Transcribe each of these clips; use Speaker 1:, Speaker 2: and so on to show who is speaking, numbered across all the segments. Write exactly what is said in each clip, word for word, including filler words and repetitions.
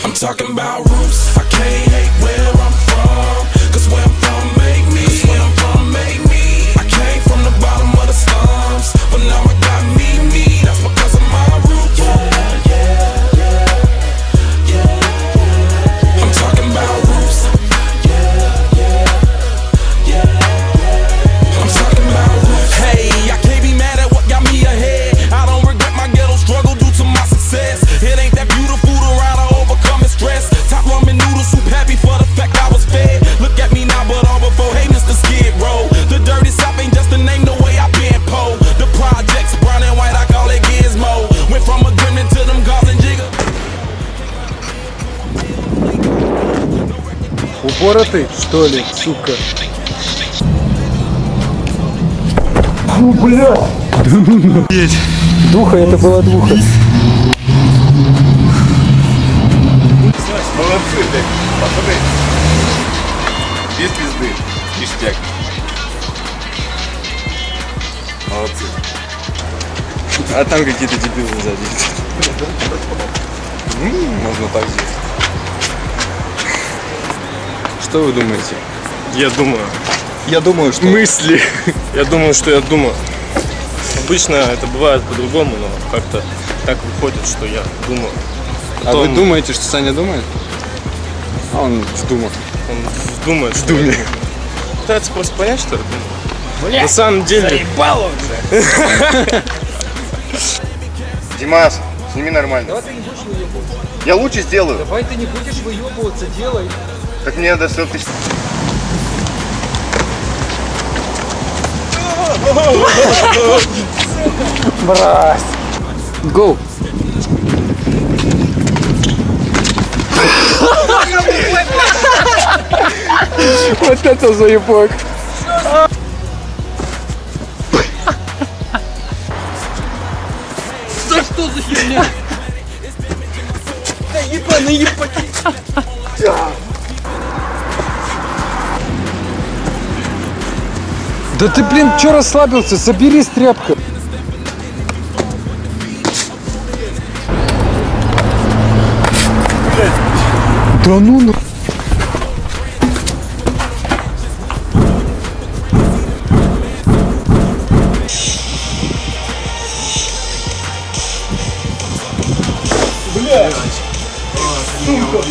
Speaker 1: talking about roots. I can't hate where I'm from, cause where I'm from make me. Cause where I'm from make me. I came from the bottom of the slums, but now I got me, me. That's because of my roots. Yeah, yeah, yeah, yeah, yeah. I'm talking about roots. Yeah, yeah, yeah, yeah. I'm talking about roots. Hey, I can't be mad at what got me ahead. I don't regret my ghetto struggle due to my success. It ain't that beautiful to ride or overcome stress. Top ramen noodle soup, happy for the fact I was fed. Look at me now, but all before, hey, Mister Skid Row. The dirty South ain't just a name, the way I been po. The projects, brown and white, I call it gizmo. Went from a gremlin to them calls and jigger.
Speaker 2: Упоротый, что ли, сука? Ну, бля! Духа, это была духа.
Speaker 3: Молодцы, блядь, пацаны. Без пизды, ништяк. Молодцы.
Speaker 2: А там какие-то дебилы сзади.
Speaker 3: Можно так сделать.
Speaker 2: Что вы думаете?
Speaker 4: Я думаю.
Speaker 2: Я думаю, что...
Speaker 4: Мысли. Я думаю, что я думаю. Обычно это бывает по-другому, но как-то так выходит, что я думаю.
Speaker 2: Потом... А вы думаете, что Саня думает? А он в думах.
Speaker 4: Он думает,
Speaker 2: в думе.
Speaker 4: Пытается просто понять, что я думаю.
Speaker 5: Бля,
Speaker 4: на самом деле...
Speaker 5: заебал он же.
Speaker 3: Димас, сними нормально.
Speaker 6: Давай ты не будешь выебываться.
Speaker 3: Я лучше сделаю.
Speaker 6: Давай ты не будешь выебываться, делай.
Speaker 3: Так мне надо селфи.
Speaker 2: Брась. Go. Вот это заебок.
Speaker 6: Да что за херня? Да ебаный ебать.
Speaker 2: Да ты, блин, чё расслабился? Соберись, тряпка. Да ну ну.
Speaker 6: Блядь. Сука.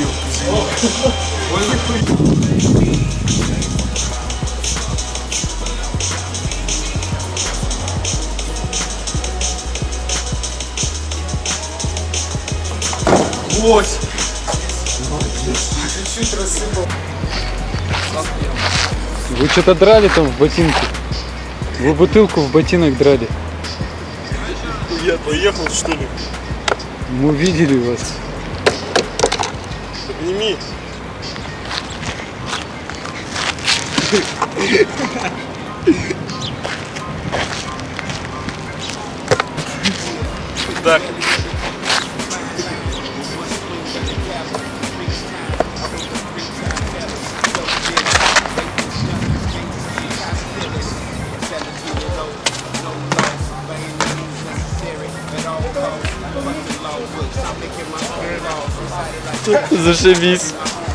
Speaker 6: Вот. Чуть-чуть рассыпал.
Speaker 2: Вы что-то драли там в ботинке? Вы бутылку в ботинок драли.
Speaker 4: Я поехал, что ли?
Speaker 2: Мы видели вас.
Speaker 4: Подними. Так. Зашибись.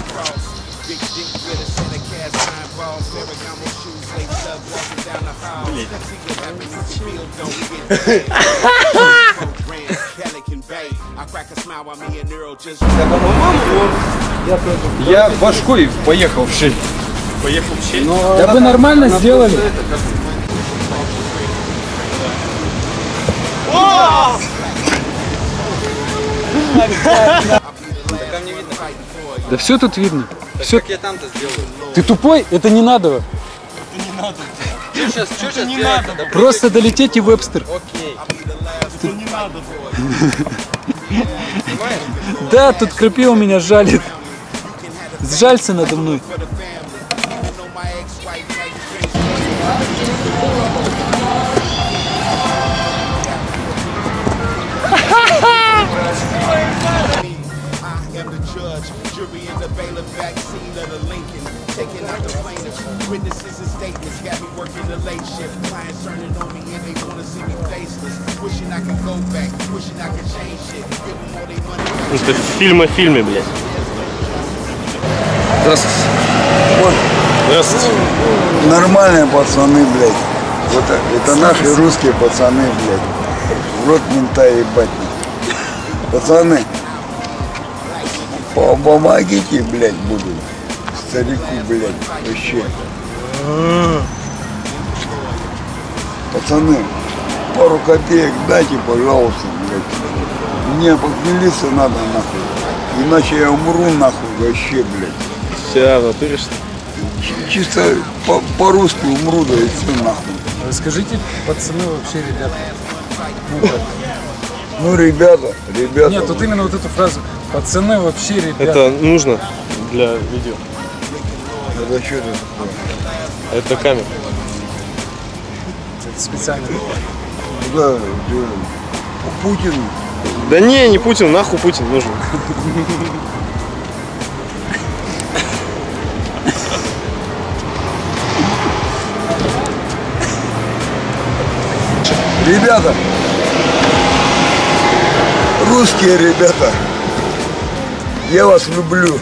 Speaker 2: Я башкой поехал в щель.
Speaker 4: Поехал в щель.
Speaker 2: Но да вы нормально сделали. Да все тут видно. Все. Как я там-то сделаю? Ты тупой? Это не надо.
Speaker 6: Это не надо. Что сейчас, что сейчас не надо?
Speaker 2: Просто долететь и Вебстер.
Speaker 6: Окей. Это не надо.
Speaker 2: Да, тут крапива меня жалит. Сжалься надо мной.
Speaker 1: Witnesses and statements got me working the late shift. Clients turning on me and they wanna see me faceless. Wishing I could go back, wishing I could change shit. Give them all their money.
Speaker 4: Это фильм о фильме, блядь. Здравствуйте.
Speaker 7: Вот
Speaker 4: Здравствуйте.
Speaker 7: нормальные пацаны, блядь. Вот это, это наши русские пацаны, блядь. В рот мента ебать. Пацаны, по- помогите, блядь, буду. Старику, блядь, вообще. Пацаны, пару копеек дайте, пожалуйста, блядь. Мне похмелиться надо, нахуй. Иначе я умру, нахуй, вообще, блядь.
Speaker 4: Вся, в натуре, что ли?
Speaker 7: Ч- Чисто по- по-русски умру, да и все, нахуй.
Speaker 2: Расскажите, пацаны, вообще, ребята. Ну, как?
Speaker 7: Ну, ребята, ребята.
Speaker 2: Нет, вот именно вот эту фразу. Пацаны, вообще, ребята.
Speaker 4: Это нужно для видео.
Speaker 7: Это что это такое?
Speaker 4: Это камера.
Speaker 2: Это специально.
Speaker 7: Куда? Где? Путин.
Speaker 4: Да не, не Путин, нахуй Путин нужен.
Speaker 7: Ребята, русские ребята, я вас люблю.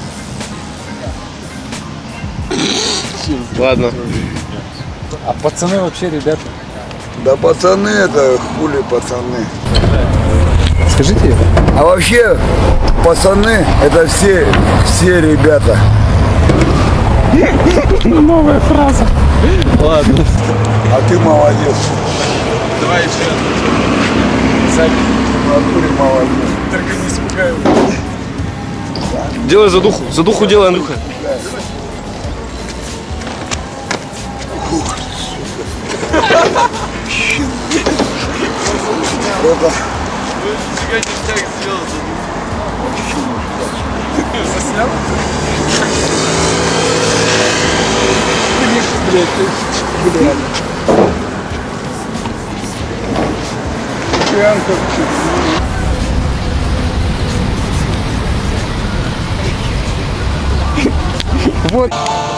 Speaker 4: Ладно.
Speaker 2: А пацаны, вообще, ребята.
Speaker 7: Да пацаны это хули пацаны.
Speaker 2: Скажите.
Speaker 7: А вообще пацаны это все, все ребята.
Speaker 2: Новая фраза.
Speaker 4: Ладно.
Speaker 7: А ты молодец.
Speaker 4: Давай еще.
Speaker 7: В натуре молодец.
Speaker 2: Только не испугаю.
Speaker 4: Делай задуху. Задуху делай, Андрюха.
Speaker 7: Это
Speaker 2: Заснял?
Speaker 7: пьянка.
Speaker 2: Вот.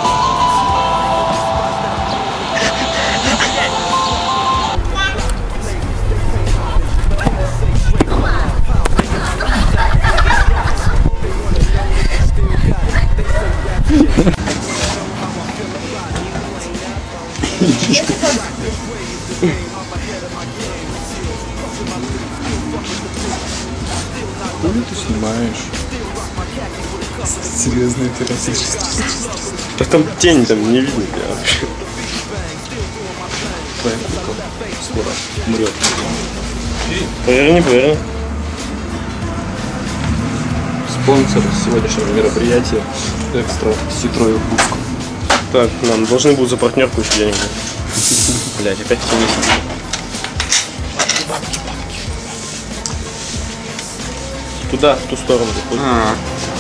Speaker 5: Ты снимаешь. Серьезно, интересно.
Speaker 4: Да там тень там не видно тебя вообще.
Speaker 5: Твоя кукла скоро умрет.
Speaker 4: Поверни, поверни.
Speaker 5: Спонсор сегодняшнего мероприятия Экстра Citroёn Буск.
Speaker 4: Так, нам должны будут за партнерку еще денег дать. Блять, опять тенись. Туда, в ту сторону заходим.
Speaker 5: А,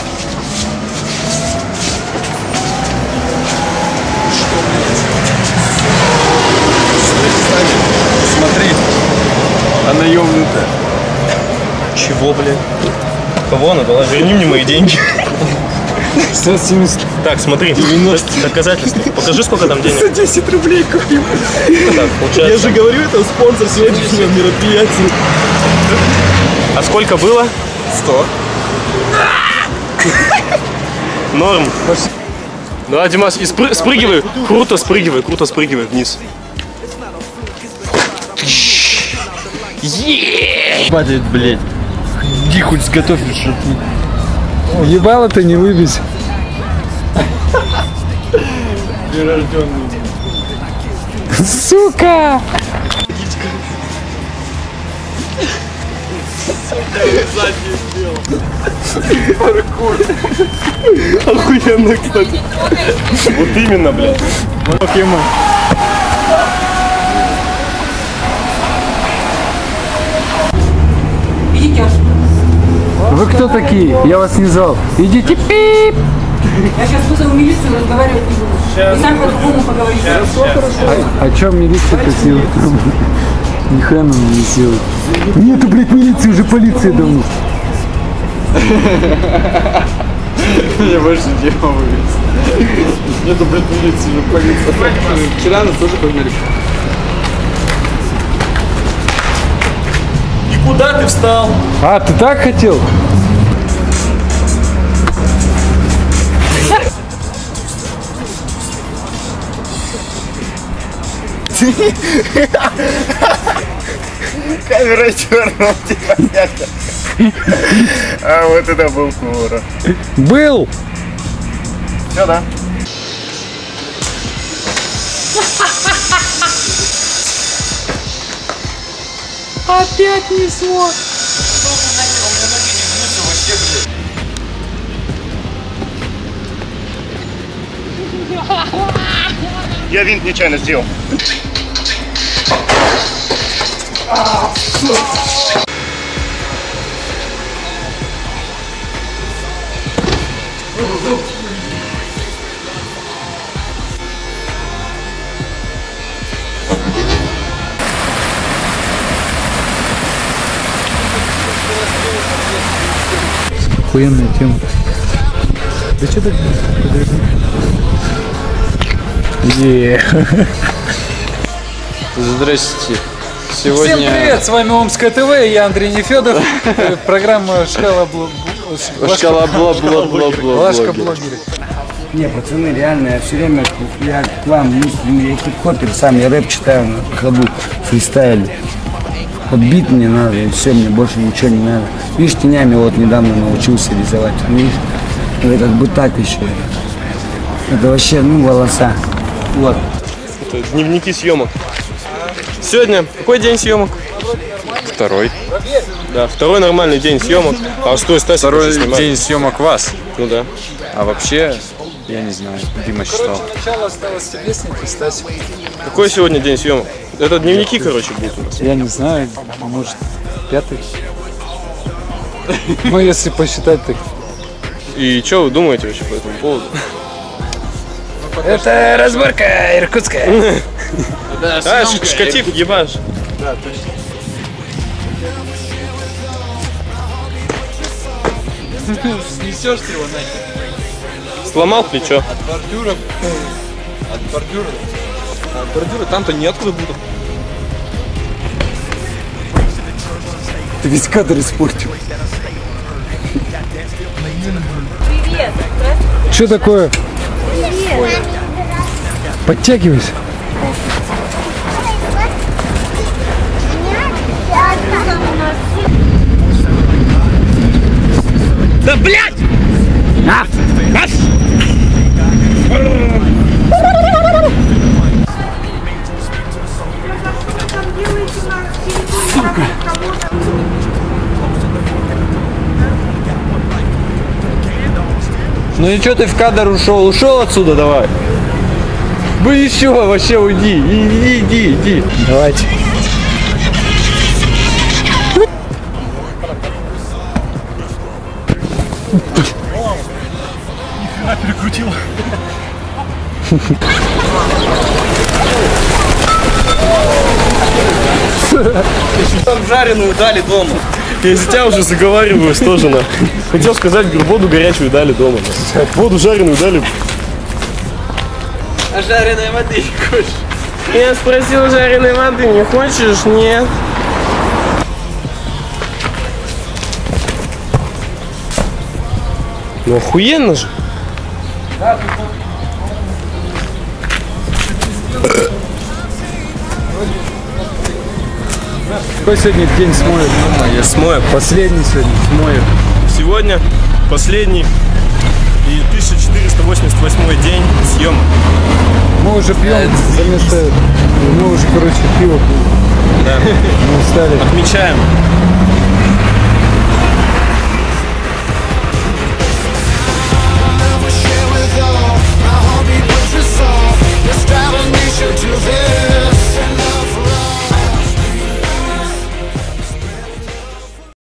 Speaker 5: смотри, она ёбнутая.
Speaker 4: Чего, блядь? Кого она дала? Верни мне мои деньги.
Speaker 2: шестьдесят семьдесят.
Speaker 4: Так, смотри, доказательства. Покажи, сколько там денег.
Speaker 5: десять рублей купил.
Speaker 4: Так, получается.
Speaker 5: Я же говорю, это спонсор сегодняшнего мероприятия.
Speaker 4: А сколько было?
Speaker 5: Сто.
Speaker 4: Норм. Давай, Димас, и спры- спрыгивай. Круто спрыгивай, круто спрыгивай вниз.
Speaker 5: Падает, блядь. Иди хоть сготовь шутки.
Speaker 2: Ебало-то не выбить.
Speaker 5: Прирожденный.
Speaker 2: Сука!
Speaker 4: Охуенно, кстати. Вот именно, блядь.
Speaker 2: Покемон. Вы кто такие? Я вас не звал. Идите пип!
Speaker 8: Я сейчас вызову милицию, разговаривать не буду. Вы сами по-другому поговорите.
Speaker 2: А чё милиция-то сила? Нихуя нам не сила. Нету, блядь, милиции, уже полиция давно.
Speaker 5: Я больше не могу. Нету, блядь, милиции, уже полиция. Вчера нас тоже погнали. И куда ты встал?
Speaker 2: А, ты так хотел?
Speaker 3: Камера черного, понятно. А вот это был Кура.
Speaker 2: Был!
Speaker 3: Все, да?
Speaker 2: Опять не смог.
Speaker 3: Я винт нечаянно сделал.
Speaker 2: Охуенная тема. Да что так? Е.
Speaker 5: Здрасте. Сегодня...
Speaker 2: Всем привет, с вами Омское ТВ, я Андрей Нефедов. Программа Шкала Блогера.
Speaker 5: Шкала Блогера.
Speaker 2: Лашка Блогера.
Speaker 9: Не, пацаны, реально, я все время я к вам мыслями, я хип-хопер сам, я рэп читаю на ходу, фристайл. Вот бит мне надо, и все, мне больше ничего не надо. Видишь, тенями вот недавно научился рисовать, видишь, это как бы так еще. Это вообще, ну, волоса. Вот.
Speaker 4: Это дневники съемок. Сегодня какой день съемок?
Speaker 5: Второй.
Speaker 4: Да, второй нормальный день съемок. А что, Стасик
Speaker 5: Второй день съемок вас.
Speaker 4: Ну да.
Speaker 5: А вообще, я не знаю, Дима считал.
Speaker 2: Начало осталось тебе снять, Стасик.
Speaker 4: Какой сегодня день съемок? Это дневники, короче, будут у нас.
Speaker 2: Я не знаю, может, пятый. Ну, если посчитать, так.
Speaker 4: И что вы думаете вообще по этому поводу?
Speaker 2: Это разборка иркутская.
Speaker 4: А, шкатив ебашь.
Speaker 2: Да, точно. Снесешь ты его нахер.
Speaker 4: Сломал плечо.
Speaker 2: От бордюра. От бордюра. От бордюра там-то неоткуда будет.
Speaker 9: Ты весь кадр испортил.
Speaker 8: Привет.
Speaker 2: Что такое?
Speaker 8: Привет.
Speaker 2: Подтягивайся.
Speaker 4: Да блять!
Speaker 2: А! А!
Speaker 5: Ну и что ты в кадр ушел? Ушел отсюда, давай. Вы еще вообще уйди, иди, иди, иди.
Speaker 2: Давайте.
Speaker 6: Перекрутил.
Speaker 5: Там жареную дали дома.
Speaker 4: Я из-за тебя уже заговариваюсь тоже, на. Хотел сказать, воду горячую дали дома. На. Воду жареную дали.
Speaker 5: А жареной воды не хочешь?
Speaker 4: Я спросил, жареной воды не хочешь? Нет. Ну охуенно же.
Speaker 2: Какой сегодня день смоек?
Speaker 4: Я смою.
Speaker 2: Последний сегодня смоек.
Speaker 4: Сегодня последний и тысяча четыреста восемьдесят восьмой день съемок.
Speaker 2: Мы уже пьем вместо... Мы уже, короче, пиво пьем.
Speaker 4: Да.
Speaker 2: Мы устали.
Speaker 4: Отмечаем.